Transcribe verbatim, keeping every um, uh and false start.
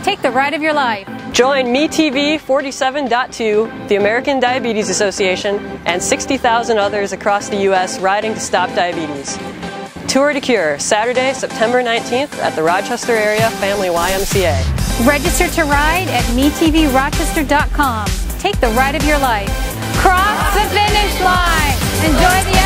Take the ride of your life. Join Me T V forty-seven point two, the American Diabetes Association, and sixty thousand others across the U S riding to stop diabetes. Tour to Cure, Saturday, September nineteenth at the Rochester Area Family Y M C A. Register to ride at me t v rochester dot com. Take the ride of your life. Cross the finish line. Enjoy the